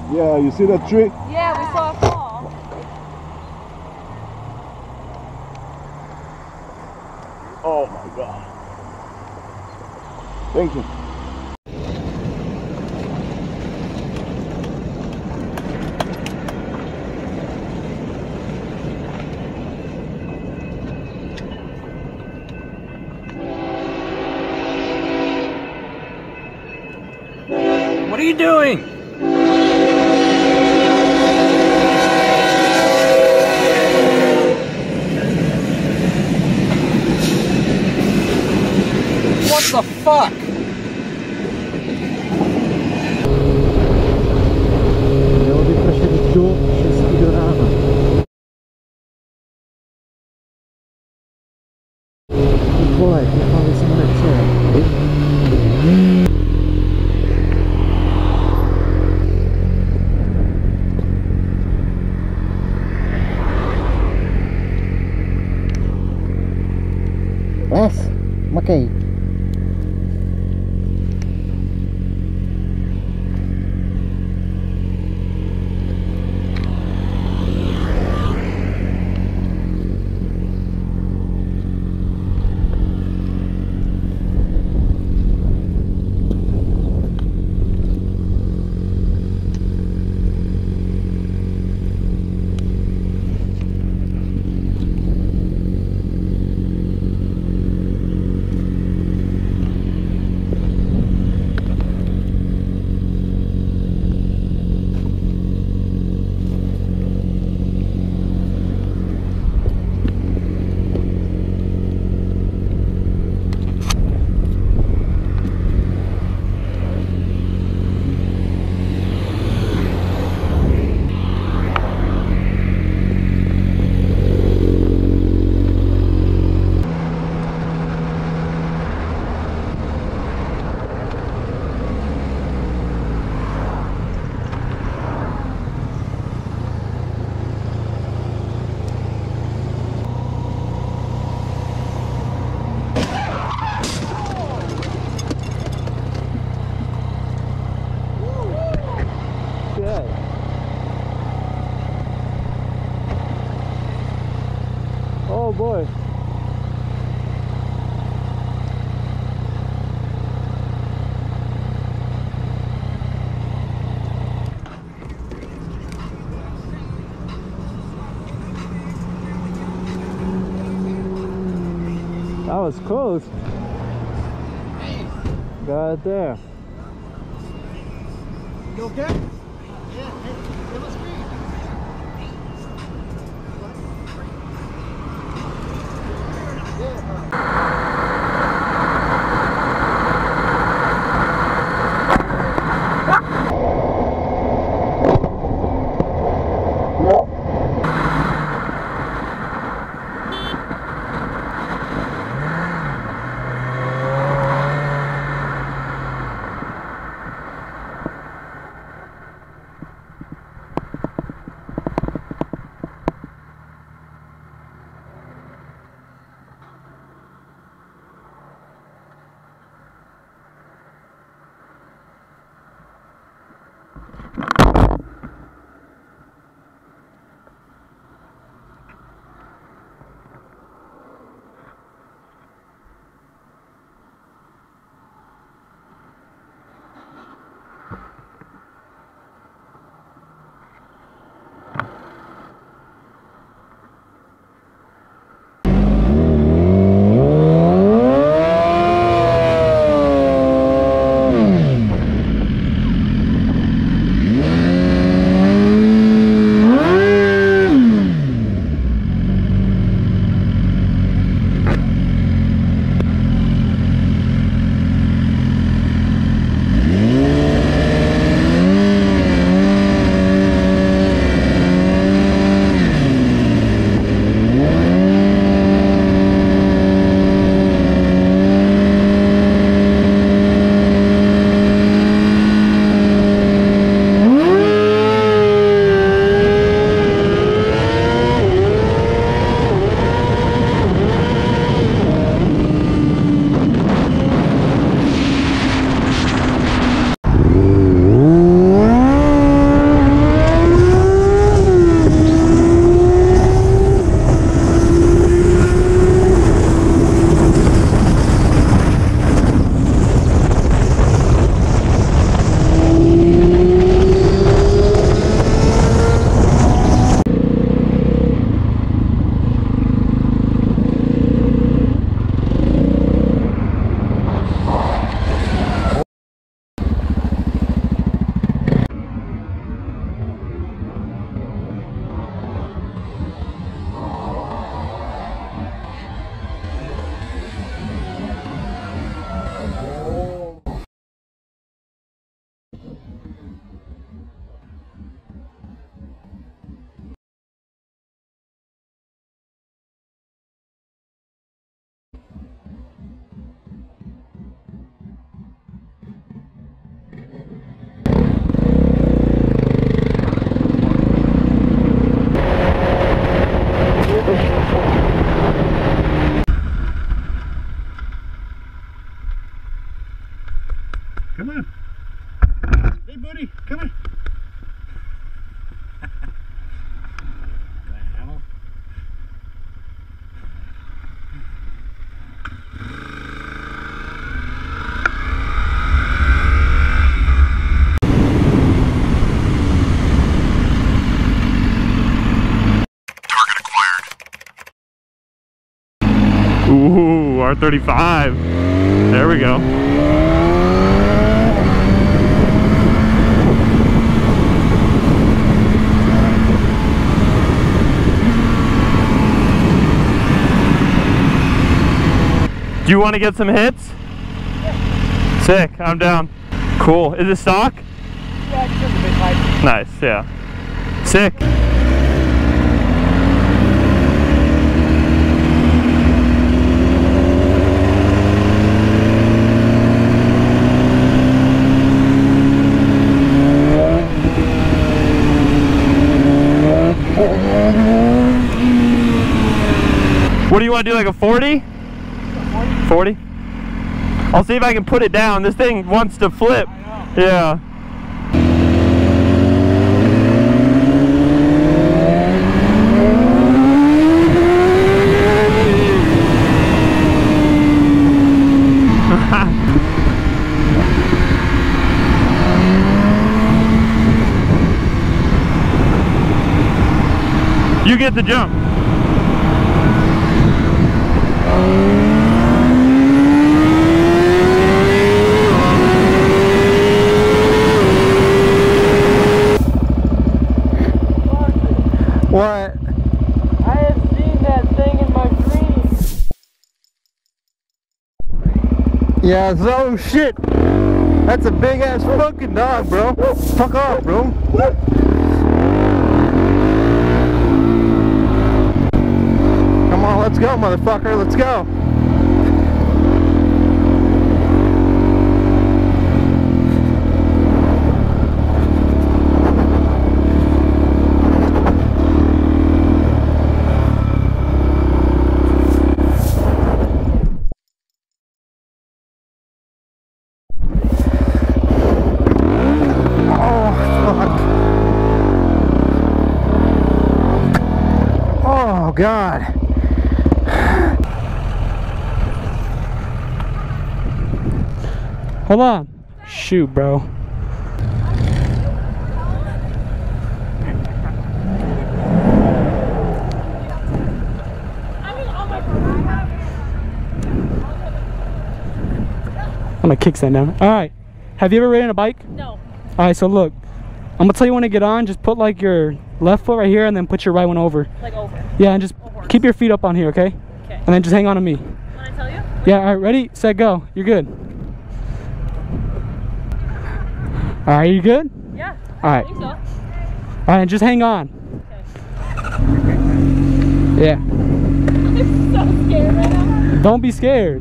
Yeah, you see that tree? Yeah, we saw a fall. Oh my God. Thank you. What are you doing? What the fuck? Devo riprocedere più, c'è schidorama. Il volare, che fa le simulazioni. Yes, okay. Oh boy. That was close. Got it there. You okay? Yeah, it must be. R35. There we go. Do you want to get some hits? Yeah. Sick, I'm down. Cool. Is it stock? Yeah, it's just a bit light. Nice, yeah. Sick. What do you want to do, like a 40? 40? I'll see if I can put it down. This thing wants to flip. Yeah. You get the jump. What? I have seen that thing in my dreams. Yeah, so shit. That's a big ass fucking dog, bro. Fuck off, bro. Come on, let's go, motherfucker. Let's go. Oh God. Hold on. Shoot, bro. I'm gonna kickstand down. Alright. Have you ever ridden a bike? No. Alright, so look. I'm gonna tell you when to get on. Just put like your left foot right here and then put your right one over. Like over? Yeah, and just keep your feet up on here, okay? Okay. And then just hang on to me. When I tell you? Yeah, alright, ready, set, go. You're good. Alright, you good? Yeah. Alright. I think so. Alright, and just hang on. Okay. Yeah. I'm so scared right now. Don't be scared.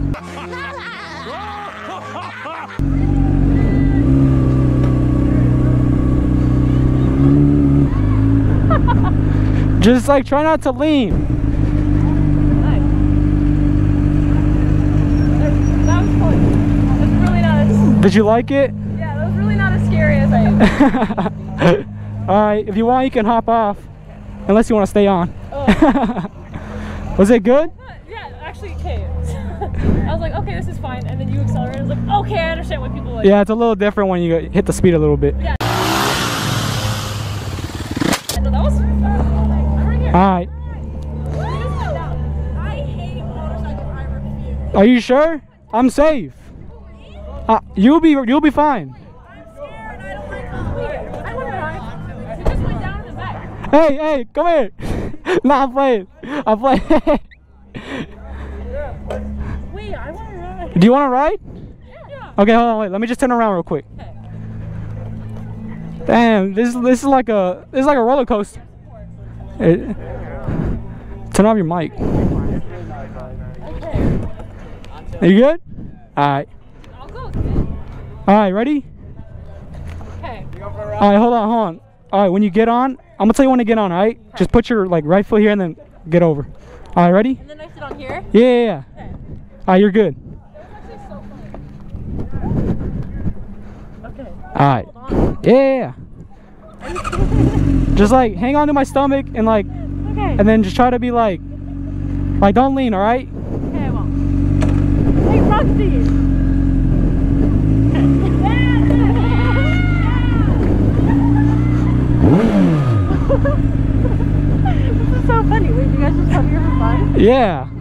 Just like try not to lean. Nice. That was fun. That's really not as... Did you like it? Yeah, that was really not as scary as I... Alright, if you want you can hop off. Unless you want to stay on. Oh. Was it good? Yeah, actually, okay. I was like, okay, this is fine. And then you accelerated. I was like, okay, I understand what people like. Yeah, it's a little different when you hit the speed a little bit. Yeah. No, that was... I'm right here. Alright. I hate motorcycle. I refuse. Are you sure? I'm safe. You'll be fine. I'm scared. I don't like to. I want to ride. You just went down in the back. Hey, come here. Nah, I'm playing. Wait, I want to ride. Do you want to ride? Yeah. Okay, hold on, wait. Let me just turn around real quick. Okay. Damn, this is like a roller coaster. Turn off your mic. Okay. Are you good? Alright. I'll go. Alright, ready? Okay. Alright, hold on. Alright, when you get on, I'm gonna tell you when to get on, alright? Okay. Just put your like right foot here and then get over. Alright, ready? And then I sit on here? Yeah. Okay. Alright, you're good. That was actually so funny. Okay. Alright. Hold on. Yeah. Just like hang on to my stomach and like, Okay. and then just try to be like don't lean, alright? Okay, I won't. Hey, Rusty! This is so funny. Wait, you guys just come here for fun? Yeah.